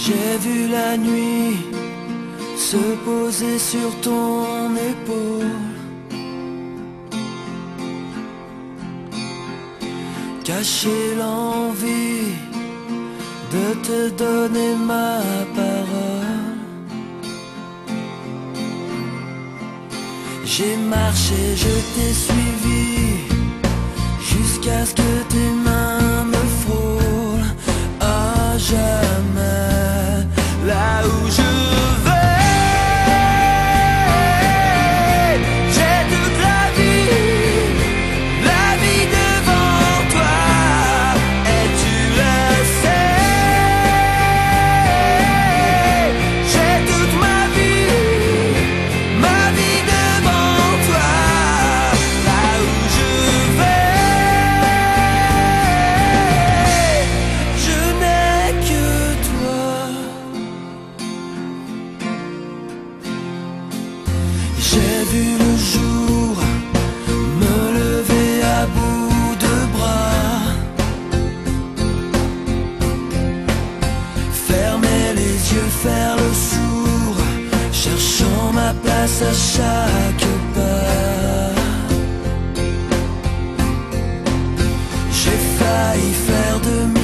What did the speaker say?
J'ai vu la nuit se poser sur ton épaule, cacher l'envie de te donner ma parole. J'ai marché, je t'ai suivi jusqu'à ce que tes mains me frôlent. À jamais, là où je vais, j'ai toute la vie devant toi, et tu le sais. J'ai toute ma vie devant toi, là où je vais, je n'ai que toi. J'ai vu le jour me lever à bout de bras, fermer les yeux, faire le sourd, cherchant ma place à chaque pas. J'ai failli faire de